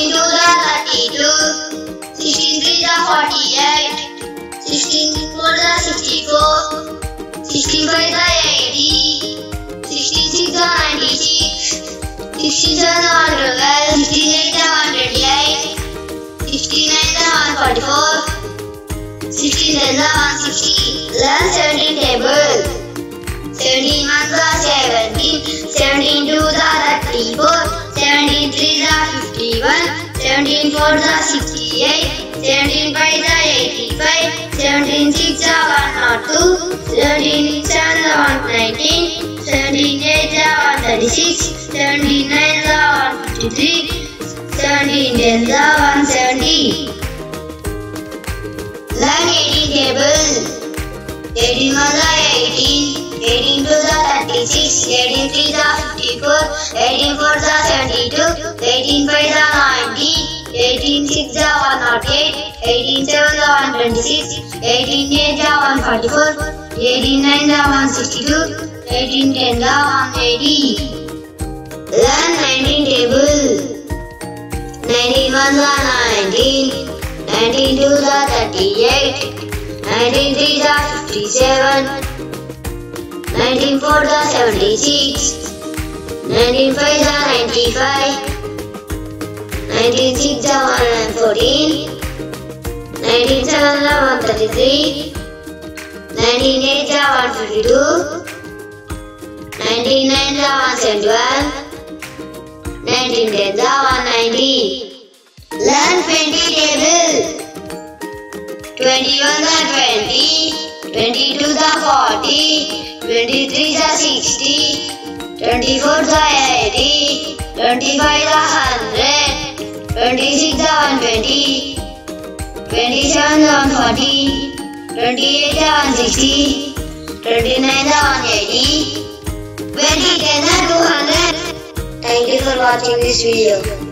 16 2 the 32, 16 3 the 48, 16 4 the 64, 16 5 the 80, 16 6 the 96, 16 7 the 112, 16 8 the 128, 69 the 144, 16 10 the 160. Learn 17 table. 17 1 the 17, 17 2 the 34, 17 3 the 51, 17 4 the 68, 17 5 the 85, 17 6 the 102, 17 7 the 119, 17 8 the 136, 17 9 the 153, 17 10 the 170. Learn 18 table. 18 1 the 18, 18 2 the 36, 18 3 the 54, 18 4 the 72, 18 5 the 90, 18 6 the 108, 18 7 the 126, 18 8 the 144, 18 9 the 162, 18 10 the 180. Learn 19 table. 19 1 the 19, 19 2 the 38, 19 3 the 57, 19 4 the 76, 19 5 the 95, 19 6 the 114, 19 7 the 133, 19 8 the 152, 19 9 the 171, 19 10 the 190. Learn 20 table. 21 the 20, 22 the 40, 23 the 60, 24 the 80, 25 the 100, 26 the 120, 27 the 140, 28 the 160, 29 the 180, 20 10 the 200. Thank you for watching this video.